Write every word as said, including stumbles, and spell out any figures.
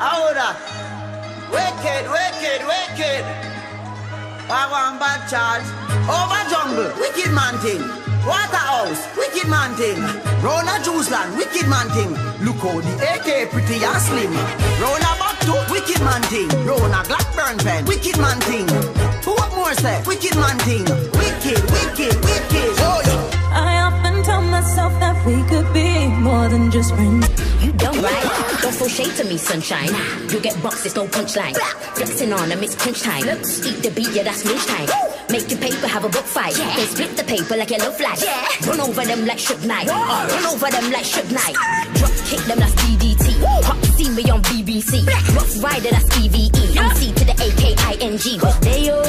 How that? Wicked, wicked, wicked. I want bad charge. Over jungle, wicked man thing. Waterhouse, wicked man thing. Rona Juiceland, wicked man thing. Look how the A K pretty and slim. Rona Bacto, wicked man thing. Rona Blackburn pen, wicked man thing. What more say? Wicked man thing. Wicked, wicked, wicked. Oh, yeah. I often tell myself that we could be more than just friends. You don't right, don't throw shade to me, sunshine. You get boxes, no punchline. Flexing on them, it's crunch time. Eat the beat, yeah, that's lunch time. Make your paper, have a book fight. Yeah. They split the paper like yellow flag. Yeah. Run over them like Suge Knight. Uh, run over them like Suge Knight. Drop kick them, that's D D T. Pop see me on B B C. Rough rider, that's E V E. M C to the A K I N G. They all